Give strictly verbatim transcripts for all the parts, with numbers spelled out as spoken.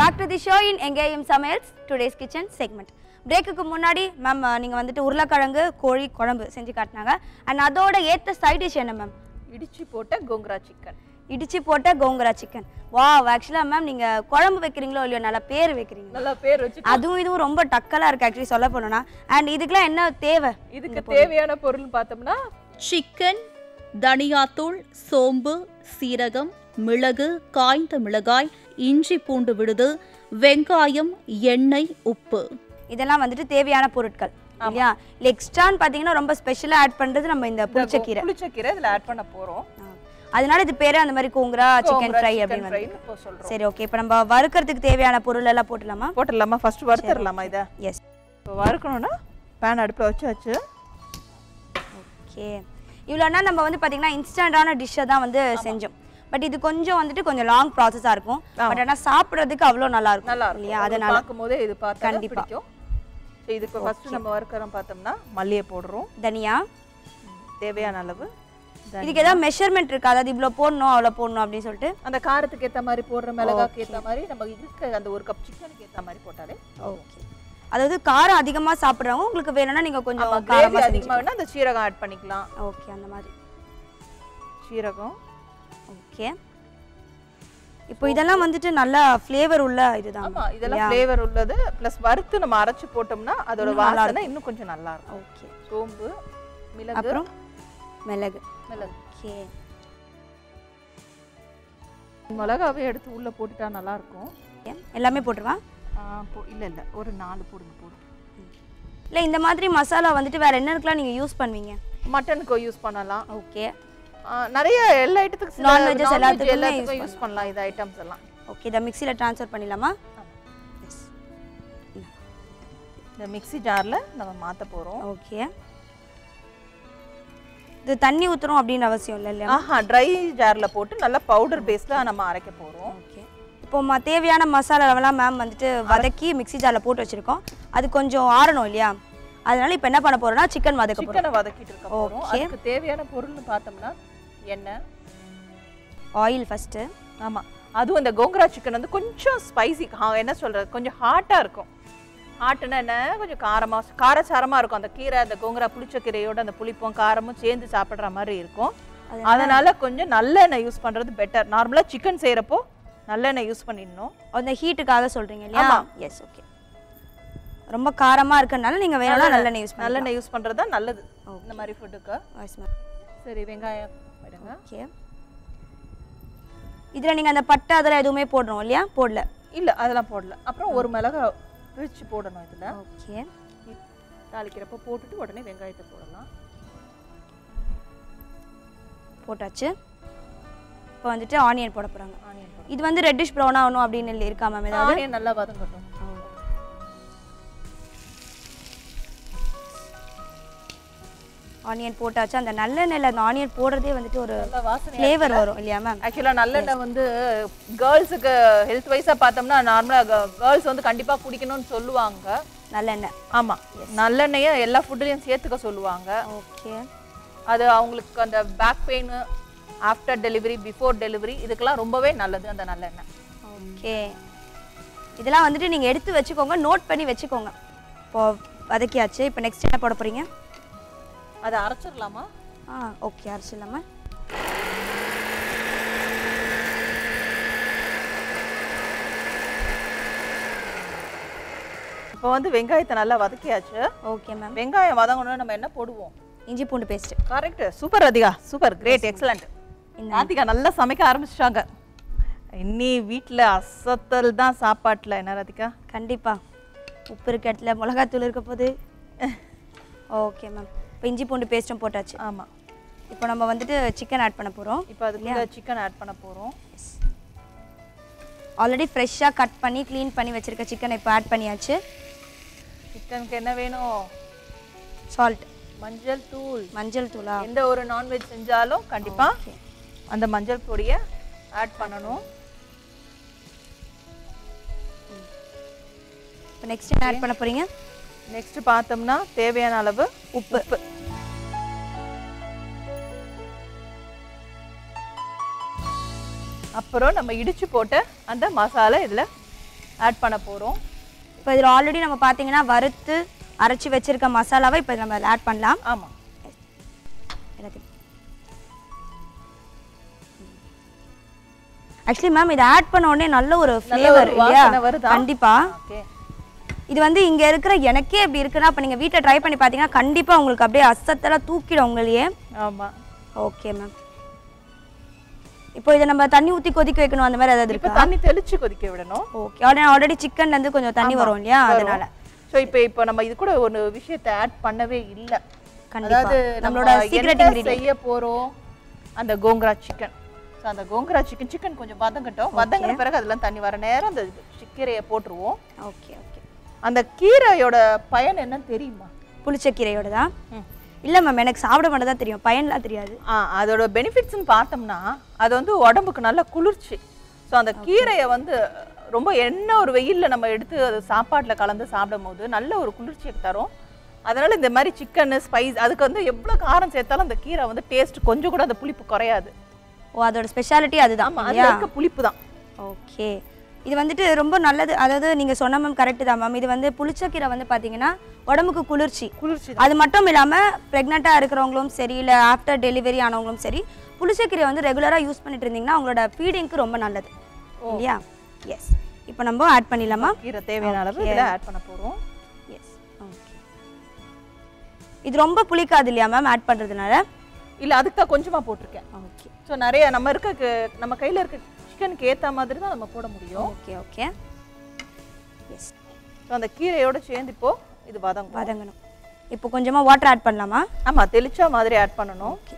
back to the show in எங்கேயும் சமையல்ஸ் today's kitchen segment. பிரேக்குக்கு முன்னாடி ma'am நீங்க வந்துட்டு உருளைக்கிழங்கு கோழி குழம்பு செஞ்சு காட்டினாங்க. அண்ட் அதோட ஏத்த சைட் டிஷ் என்ன மேம்? இடிச்சி போட்ட கோங்கரா சிக்கன். இடிச்சி போட்ட கோங்கரா சிக்கன். வாவ், ஆக்சுவலா மேம் நீங்க குழம்பு வைக்கிறீங்களோ இல்லையோ நல்ல பேர் வைக்கிறீங்க. நல்ல பேர் வச்சு அதுவும் இதுவும் ரொம்ப டக்கலா இருக்கு ஆக்சுவலி சொல்ல போனோம்னா. அண்ட் இதுக்கெல்லாம் என்ன தேவை? இதுக்கு தேவையான பொருள் பார்த்தோம்னா சிக்கன், தனியாத்தூள், சோம்பு, சீரகம், மிளகு, காய்ந்த மிளகாய், இஞ்சி பூண்டு விழுது, வெங்காயம், எண்ணெய், உப்பு. இதெல்லாம் வந்துட்டு தேவையான பொருட்கள் இல்லையா? இல்லை எக்ஸ்ட்ரான்னு பார்த்தீங்கன்னா ரொம்ப ஸ்பெஷலாக ஆட் பண்ணுறது நம்ம இந்த புளிச்சக்கீரை. புளிச்சக்கீரை இதில் ஆட் பண்ண போகிறோம். அதனால இது பேரே அந்த மாதிரி கோங்கரா சிக்கன் ஃப்ரை அப்படின்னு வந்து. சரி, ஓகே. இப்போ நம்ம வறுக்கிறதுக்கு தேவையான பொருள் எல்லாம் போட்டுடலாமா? போட்டுடலாமா? ஃபர்ஸ்ட் வறுத்துடலாமா இதை? எஸ். இப்போ வறுக்கணும்னா பேன் அடுப்பில் வச்சு வச்சு ஓகே. இவ்வளோனா நம்ம வந்து பார்த்தீங்கன்னா இன்ஸ்டண்ட்டான டிஷ்ஷை தான் வந்து செஞ்சோம். பட் இது கொஞ்சம் வந்துட்டு கொஞ்சம் லாங் ப்ராசஸாக இருக்கும். பட் ஆனால் சாப்பிட்றதுக்கு அவ்வளோ நல்லா இருக்கும். நல்லா இருக்கும் இல்லையா? அதனால பார்க்கும்போதே இது பார்த்தா கண்டிப்பாக. ஸோ இதுக்கு ஃபர்ஸ்ட் நம்ம வறுக்கிறோம் பார்த்தோம்னா மல்லியை போடுறோம். தனியா தேவையான அளவு. இதுக்கு ஏதாவது மெஷர்மெண்ட் இருக்கு? அதாவது இவ்வளோ போடணும் அவ்வளோ போடணும் அப்படின்னு சொல்லிட்டு அந்த காரத்துக்கு ஏற்ற மாதிரி போடுற மிளகாக்கு ஏற்ற மாதிரி நம்ம இதுக்கு அந்த ஒரு கப் சிக்கனுக்கு ஏற்ற மாதிரி போட்டாலே ஓகே. அதாவது காரம் அதிகமாக சாப்பிட்றவங்க உங்களுக்கு வேணும்னா நீங்கள் கொஞ்சம் காரம் அதிகமாக வேணா அந்த சீரகம் ஆட் பண்ணிக்கலாம். ஓகே, அந்த மாதிரி சீரகம். ஓகே. இப்போ இதெல்லாம் வந்துட்டு நல்ல ஃப்ளேவர் உள்ள இதுதான். ஆமா, இதெல்லாம் ஃப்ளேவர் உள்ளது. ப்ளஸ் வறுத்து நம்ம அரைச்சு போட்டோம்னா அதோட வாசனை இன்னும் கொஞ்சம் நல்லா இருக்கும். ஓகே. சோம்பு, மிளகு, அப்புறம் மிளகு. மிளகு. ஓகே. மிளகாவே எடுத்து உள்ள போட்டுட்டா நல்லா இருக்கும். எல்லாமே போட்டுருவா? இல்ல இல்ல, ஒரு நாலு போடுங்க போதும். இல்ல இந்த மாதிரி மசாலா வந்துட்டு வேற என்னதுக்குலாம் நீங்க யூஸ் பண்ணுவீங்க? மட்டனுக்கு யூஸ் பண்ணலாம். ஓகே. நிறைய எல்லா ஐட்டத்துக்கும் நான் வெஜஸ் எல்லாத்துக்கும் யூஸ் பண்ணலாம் இந்த ஐட்டம்ஸ் எல்லாம். ஓகே. இத மிக்ஸில ட்ரான்ஸ்ஃபர் பண்ணிடலாமா? எஸ். இந்த மிக்ஸி ஜார்ல நம்ம மாத்த போறோம். ஓகே. இது தண்ணி ஊத்துறோம் அப்படின அவசியம் இல்ல இல்லையா? ஆஹா, ட்ரை ஜார்ல போட்டு நல்ல பவுடர் பேஸ்ல நம்ம அரைக்க போறோம். ஓகே. இப்போ தேவையான மசாலா எல்லாம் மேம் வந்துட்டு வதக்கி மிக்ஸி ஜார்ல போட்டு வச்சிருக்கோம். அது கொஞ்சம் ஆறணும் இல்லையா? அதனால இப்போ என்ன பண்ண போறோம்னா சிக்கன் வதக்க போறோம். சிக்கனை வதக்கிட்டு இருக்க போறோம். அதுக்கு தேவையான பொருள்னு பார்த்தோம்னா எண்ணெய், ஆயில் ஃபர்ஸ்ட். ஆமா, அதுவும் இந்த கோங்கரா சிக்கன் வந்து கொஞ்சம் ஸ்பைசி, என்ன சொல்றது, கொஞ்சம் ஹாட்டா இருக்கும். ஹாட்னா என்ன, கொஞ்சம் காரமா காரசாரமா இருக்கும். அந்த கீரை, அந்த கோங்கரா புளிச்ச கீரையோட அந்த புளிப்பும் காரமும் சேர்ந்து சாப்பிடுற மாதிரி இருக்கும். அதனால கொஞ்சம் நல்லெண்ணெய் யூஸ் பண்றது பெட்டர். நார்மலா சிக்கன் செய்யறப்போ நல்லெண்ணெய் யூஸ் பண்ணிடணும். அந்த ஹீட்டுக்காக சொல்றீங்க இல்லையா? எஸ். ஓகே. ரொம்ப காரமா இருக்கறனால நீங்க வேணும்னா நல்லெண்ணெய் யூஸ் பண்ணலாம். நல்லெண்ணெய் யூஸ் பண்றது தான் நல்லது இந்த மாதிரி ஃபுட்டுக்கு. Yes ma'am. சரி, வெங்காயம் போடுங்க. ஓகே. இதுல நீங்க அந்த பட்டை அதெல்லாம் எதுவுமே போடணும் இல்லையா? போடல. இல்ல, அதெல்லாம் போடல. அப்புறம் ஒரு மிளகாய் பிரிச்சு போடணும் இதுல. ஓகே. தாளிக்கிறப்ப போட்டுட்டு உடனே வெங்காயத்தை போடலாம். போட்டாச்சு. இப்போ வந்துட்டு ஆனியன் போட போறாங்க. ஆனியன். இது வந்து ரெட்டிஷ் ப்ரௌன் ஆகணும் அப்படின்னு இருக்கா மேம்? ஏதாவது ஆனியன் நல்லா வதங்கட்டும். ஆனியன் போட்டாச்சு. அந்த நல்லெண்ணெயில அந்த ஆனியன் போடுறதே வந்துட்டு ஒரு ஃப்ளேவர் வரும் இல்லையா மேம்? ஆக்சுவலா நல்லெண்ணெய் வந்து கேர்ள்ஸுக்கு ஹெல்த் வைஸா பார்த்தோம்னா நார்மலா கேர்ள்ஸ் வந்து கண்டிப்பா குடிக்கணும்னு சொல்லுவாங்க நல்லெண்ணெய். ஆமா, நல்லெண்ணெயை எல்லா ஃபுட்லயும் சேர்த்துக்க சொல்லுவாங்க. ஓகே. அது அவங்களுக்கு அந்த back pain, after delivery, before delivery, இதுக்கெல்லாம் ரொம்பவே நல்லது அந்த நல்லெண்ணெய். ஓகே. இதெல்லாம் வந்துட்டு நீங்க எடுத்து வச்சுக்கோங்க, நோட் பண்ணி வச்சுக்கோங்க. இப்போ வதக்கியாச்சு. இப்போ நெக்ஸ்ட் என்ன போட போறீங்க? அதை அரைச்சிடலாமா? ஆ, ஓகே, அரைச்சிடலாமா? இப்போ வந்து வெங்காயத்தை நல்லா வதக்கியாச்சு. Okay ma'am. வெங்காயம் வதங்கணும்னா நம்ம என்ன போடுவோம்? இஞ்சி பூண்டு paste. Correct. Super Radhika, super, great, excellent. Radhika நல்லா சமைக்க ஆரம்பிச்சிட்டாங்க. இன்னி வீட்டில் அசத்தல் தான் சாப்பாட்டில். என்ன ராதிகா? கண்டிப்பா. உப்பு இருக்க இடத்துல மிளகாத்தூள் இருக்க போது. Okay ma'am. இப்போ இஞ்சி பூண்டு பேஸ்ட்டும் போட்டாச்சு. ஆமாம். இப்போ நம்ம வந்துட்டு சிக்கன் ஆட் பண்ண போகிறோம். இப்போ அதுக்குள்ள சிக்கன் ஆட் பண்ண போகிறோம். ஆல்ரெடி ஃப்ரெஷ்ஷாக கட் பண்ணி க்ளீன் பண்ணி வச்சுருக்க சிக்கனை இப்போ ஆட் பண்ணியாச்சு. சிக்கனுக்கு என்ன வேணும்? சால்ட், மஞ்சள் தூள். மஞ்சள் தூளா? எந்த ஒரு நான்வெஜ் செஞ்சாலும் கண்டிப்பாக அந்த மஞ்சள் பொடியை ஆட் பண்ணணும். இப்போ நெக்ஸ்ட் என்ன ஆட் பண்ண போகிறீங்க? நெக்ஸ்ட் பார்த்தோம்னா தேவையான அளவு உப்பு. அப்புறம் நம்ம இடிச்சு போட்ட அந்த மசாலா இதில் ஆட் பண்ண போறோம். இப்போ இதில் ஆல்ரெடி நம்ம பார்த்தீங்கன்னா வறுத்து அரைச்சி வச்சிருக்க மசாலாவை இப்போ நம்ம ஆட் பண்ணலாம். ஆமா. எல்லாத்தையும் ஆக்சுவலி மேம் இதை ஆட் பண்ண உடனே நல்ல ஒரு ஃப்ளேவர் இல்லையா? கண்டிப்பா. ஓகே. இது வந்து இங்க இருக்கிற எனக்கே எப்படி இருக்குன்னா அப்ப நீங்க வீட்டை ட்ரை பண்ணி பாத்தீங்கன்னா கண்டிப்பா உங்களுக்கு அப்படியே அசத்தெல்லாம் தூக்கிடும் உங்களையே. ஆமா. Okay ma'am. இப்போ இதை நம்ம தண்ணி ஊத்தி கொதிக்க வைக்கணும் அந்த மாதிரி ஏதாவது இப்போ இருக்கா? தண்ணி தெளிச்சு கொதிக்க விடணும். ஓகே. ஆல்ரெடி சிக்கன்ல இருந்து கொஞ்சம் தண்ணி வரும் இல்லையா அதனால. சோ இப்போ இப்போ நம்ம இது கூட ஒரு விஷயத்தை ஆட் பண்ணவே இல்ல. கண்டிப்பா. அதாவது நம்மளோட சீக்ரெட் இன்கிரிடியன்ட் செய்ய போறோம் அந்த கோங்கரா சிக்கன். சோ அந்த கோங்கரா சிக்கன் சிக்கன் கொஞ்சம் வதங்கட்டும். வதங்கின பிறகு அதெல்லாம் தண்ணி வர நேரம் அந்த கீரையை போட்டுருவோம். Okay okay. அந்த கீரையோட பயன் என்னன்னு தெரியுமா? புளிச்ச கீரையோட தான். இல்ல மேம் எனக்கு சாப்பிட மட்டும் தான் தெரியும், பயன்லாம் தெரியாது. ஆ அதோட பெனிஃபிட்ஸ்னு பார்த்தோம்னா அது வந்து உடம்புக்கு நல்ல குளிர்ச்சி. ஸோ அந்த கீரையை வந்து ரொம்ப என்ன ஒரு வெயிலில் நம்ம எடுத்து அது சாப்பாட்டில் கலந்து சாப்பிடும் போது நல்ல ஒரு குளிர்ச்சியை தரும். அதனால இந்த மாதிரி சிக்கன் ஸ்பைஸ் அதுக்கு வந்து எவ்வளோ காரம் சேர்த்தாலும் அந்த கீரை வந்து டேஸ்ட் கொஞ்சம் கூட அந்த புளிப்பு குறையாது. ஓ அதோட ஸ்பெஷாலிட்டி அதுதான். அதில் இருக்க புளிப்பு தான். ஓகே. இது வந்துட்டு ரொம்ப நல்லது. அதாவது நீங்க சொன்ன மேம் கரெக்ட் தான் மேம். இது வந்து புளிச்சக்கீரை வந்து பாத்தீங்கன்னா உடம்புக்கு குளிர்ச்சி. குளிர்ச்சி அது மட்டும் இல்லாம பிரெக்னெண்டா இருக்கிறவங்களும் சரி இல்ல ஆஃப்டர் டெலிவரி ஆனவங்களும் சரி புளிச்சக்கீரை வந்து ரெகுலரா யூஸ் பண்ணிட்டு இருந்தீங்கன்னா உங்களோட ஃபீடிங்க்கு ரொம்ப நல்லது இல்லையா? எஸ். இப்போ நம்ம ஆட் பண்ணிடலாமா? கீரை தேவையான அளவு இதில் ஆட் பண்ண போறோம். எஸ். ஓகே. இது ரொம்ப புளிக்காது இல்லையா மேம் ஆட் பண்றதுனால? இல்ல அதுக்கு தான் கொஞ்சமா போட்டிருக்கேன். ஓகே. ஸோ நிறைய நம்ம இருக்க நம்ம கையில இருக்க சிக்கனுக்கு ஏற்ற மாதிரி தான் நம்ம போட முடியும். Okay okay. எஸ். ஸோ அந்த கீரையோட சேர்ந்து இப்போ இது வதங்கும். வதங்கணும். இப்போ கொஞ்சமா வாட்டர் ஆட் பண்ணலாமா? ஆமா தெளிச்சா மாதிரி ஆட் பண்ணணும். ஓகே.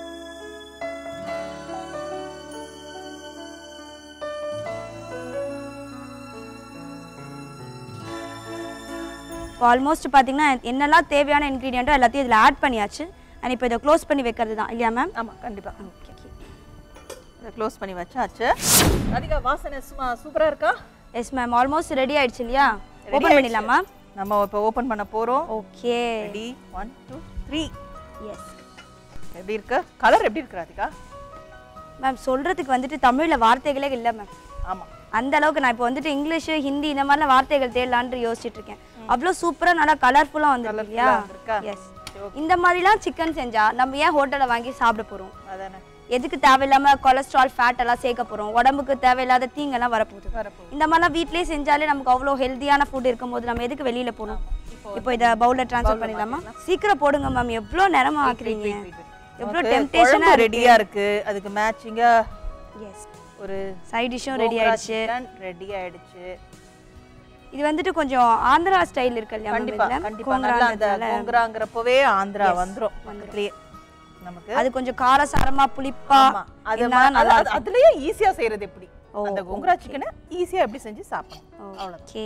இப்போ ஆல்மோஸ்ட் பார்த்தீங்கன்னா என்னெல்லாம் தேவையான இன்க்ரீடியண்ட்டோ எல்லாத்தையும் இதில் ஆட் பண்ணியாச்சு. அண்ட் இப்போ இதை க்ளோஸ் பண்ணி வைக்கிறது தான் இல்லையா மேம்? ஆமாம் கண்டிப்பாக. Okay okay. இதை க்ளோஸ் பண்ணி வச்சாச்சு. ராதிகா வாசனை சும்மா சூப்பராக இருக்கா? Yes ma'am. ஆல்மோஸ்ட் ரெடி ஆயிடுச்சு இல்லையா? ஓப்பன் பண்ணிடலாமா? நம்ம இப்போ ஓப்பன் பண்ண போகிறோம். Okay. Ready one two three. Yes. எப்படி இருக்கு? கலர் எப்படி இருக்கு ராதிகா? மேம் சொல்கிறதுக்கு வந்துட்டு தமிழில் வார்த்தைகளே இல்லை மேம். ஆமாம். அந்த அளவுக்கு நான் இப்போ வந்துட்டு இங்கிலீஷு ஹிந்தி இந்த மாதிரிலாம் வார்த்தைகள் தேடலான்னு யோசிச்சுட்டு இருக்கேன். அவ்வளோ சூப்பராக நல்லா கலர்ஃபுல்லாக வந்துருக்கு இல்லையா? எஸ். இந்த மாதிரிலாம் சிக்கன் செஞ்சால் நம்ம ஏன் ஹோட்டலில் வாங்கி சாப்பிட போகிறோம்? அதானே. எதுக்கு தேவையில்லாமல் கொலஸ்ட்ரால் ஃபேட் எல்லாம் சேர்க்க போகிறோம்? உடம்புக்கு தேவையில்லாத தீங்கெல்லாம் வரப்போகுது. வரப்போகுது. இந்த மாதிரிலாம் வீட்லேயே செஞ்சாலே நமக்கு அவ்வளோ ஹெல்த்தியான ஃபுட் இருக்கும்போது நம்ம எதுக்கு வெளியில் போகணும்? இப்போ இதை பவுலில் ட்ரான்ஸ்ஃபர் பண்ணிடலாமா? சீக்கிரம் போடுங்க மேம். எவ்வளோ நேரமாக ஆக்குறீங்க? எவ்வளோ டெம்டேஷனாக ரெடியாக இருக்குது. அதுக்கு மேட்சிங்காக எஸ் ஒரு சைட் டிஷ்ஷும் ரெடி ஆயிடுச்சு. ரெடி ஆயிடுச்சு. இது வந்துட்டு கொஞ்சம் ஆந்திரா ஸ்டைல் இருக்கு இல்லையா? கண்டிப்பா கண்டிப்பா நல்லா அந்த கோங்கராங்கறப்பவே ஆந்திரா வந்துரும் பக்கத்துலயே நமக்கு. அது கொஞ்சம் காரசாரமா புளிப்பா அது அதுலயே ஈஸியா செய்யறது எப்படி? அந்த கோங்கரா சிக்கனை ஈஸியா எப்படி செஞ்சு சாப்பிடலாம் அவ்வளவுதான். ஓகே.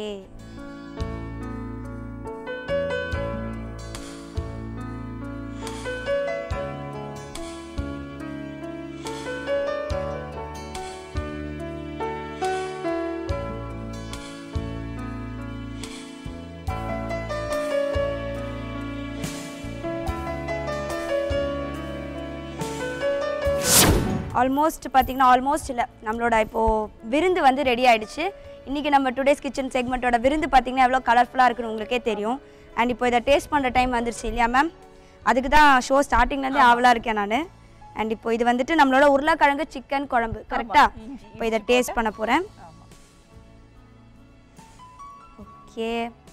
ஆல்மோஸ்ட் பார்த்தீங்கன்னா ஆல்மோஸ்ட் இல்லை நம்மளோட இப்போது விருந்து வந்து ரெடி ஆகிடுச்சு. இன்றைக்கி நம்ம டுடேஸ் கிச்சன் செக்மெண்ட்டோட விருந்து பார்த்திங்கன்னா எவ்வளோ கலர்ஃபுல்லாக இருக்குன்னு உங்களுக்கே தெரியும். அண்ட் இப்போ இதை டேஸ்ட் பண்ணுற டைம் வந்துருச்சு இல்லையா மேம்? அதுக்கு தான் ஷோ ஸ்டார்டிங்லேருந்தே ஆவலாக இருக்கேன் நான். அண்ட் இப்போ இது வந்துட்டு நம்மளோட உருளைக்கிழங்கு சிக்கன் குழம்பு கரெக்டாக? இப்போ இதை டேஸ்ட் பண்ண போகிறேன். ஓகே.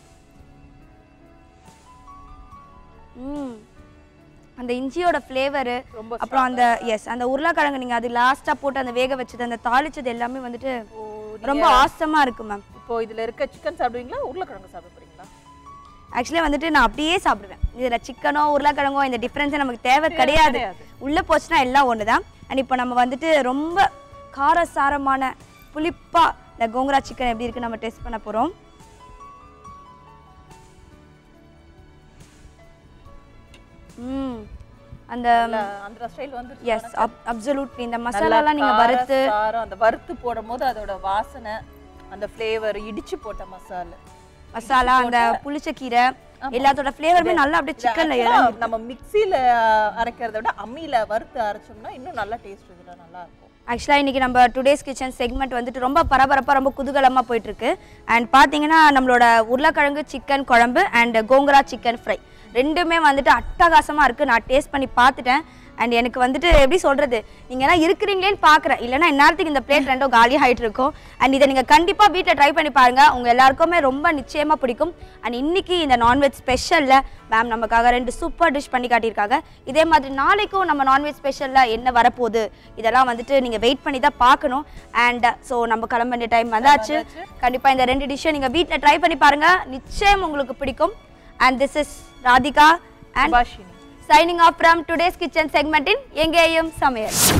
ம் அந்த இஞ்சியோட ஃப்ளேவரு அப்புறம் அந்த எஸ் அந்த உருளைக்கிழங்கு நீங்கள் அது லாஸ்ட்டாக போட்டு அந்த வேக வச்சது அந்த தாளிச்சது எல்லாமே வந்துட்டு ரொம்ப ஆசமாக இருக்கு மேம். இப்போ இதில் இருக்க சிக்கன் சாப்பிடுவீங்களா உருளைக்கிழங்கு சாப்பிட போகிறீங்களா? ஆக்சுவலி வந்துட்டு நான் அப்படியே சாப்பிடுவேன். இதில் சிக்கனோ உருளைக்கிழங்கோ இந்த டிஃப்ரென்ஸே நமக்கு தேவை கிடையாது. உள்ளே போச்சுன்னா எல்லாம் ஒன்று தான். அண்ட் இப்போ நம்ம வந்துட்டு ரொம்ப காரசாரமான புளிப்பாக இந்த கோங்கரா சிக்கன் எப்படி இருக்குது நம்ம டேஸ்ட் பண்ண போகிறோம். ம் அந்த ஆந்திரா ஸ்டைல் வந்து எஸ் அப்சல்யூட்லி. இந்த மசாலாலாம் நீங்க வறுத்து அந்த வறுத்து போடும்போது அதோட வாசனை அந்த ஃப்ளேவர் இடிச்சு போட்ட மசாலா மசாலா அந்த புளிச்ச கீரை எல்லாத்தோட ஃப்ளேவருமே நல்லா அப்படியே சிக்கன்ல இறங்கி நம்ம மிக்ஸில அரைக்கிறத விட அம்மியில வறுத்து அரைச்சோம்னா இன்னும் நல்லா டேஸ்ட் இதுல நல்லா இருக்கும். ஆக்சுவலாக இன்றைக்கி நம்ம டுடேஸ் கிச்சன் செக்மெண்ட் வந்துட்டு ரொம்ப பரபரப்பாக ரொம்ப குதூகலமாக போயிட்டுருக்கு. அண்ட் பார்த்தீங்கன்னா நம்மளோட உருளைக்கிழங்கு சிக்கன் குழம்பு அண்ட் கோங்கரா சிக்கன் ஃப்ரை ரெண்டுமே வந்துட்டு அட்டகாசமாக இருக்குது. நான் டேஸ்ட் பண்ணி பார்த்துட்டேன். அண்ட் எனக்கு வந்துட்டு எப்படி சொல்கிறது, நீங்கள் எல்லாம் இருக்கிறீங்களேன்னு பார்க்குறேன், இல்லைனா இந்நேரத்துக்கு இந்த பிளேட் ரெண்டும் காலி ஆகிட்டு இருக்கும். அண்ட் இதை நீங்கள் கண்டிப்பாக வீட்டில் ட்ரை பண்ணி பாருங்கள், உங்கள் எல்லாருக்குமே ரொம்ப நிச்சயமாக பிடிக்கும். அண்ட் இன்றைக்கி இந்த நான்வெஜ் ஸ்பெஷலில் மேம் நமக்காக ரெண்டு சூப்பர் டிஷ் பண்ணி காட்டியிருக்காங்க. இதே மாதிரி நாளைக்கும் நம்ம நான்வெஜ் ஸ்பெஷலில் என்ன வரப்போகுது இதெல்லாம் வந்துட்டு நீங்கள் வெயிட் பண்ணி தான் பார்க்கணும். அண்ட் ஸோ நம்ம கிளம்ப வேண்டிய டைம் வந்தாச்சு. கண்டிப்பாக இந்த ரெண்டு டிஷ்ஷை நீங்கள் வீட்டில் ட்ரை பண்ணி பாருங்கள், நிச்சயம் உங்களுக்கு பிடிக்கும். And this is Radhika and Bashini signing off from today's kitchen segment in எங்கேயும் சமையல்.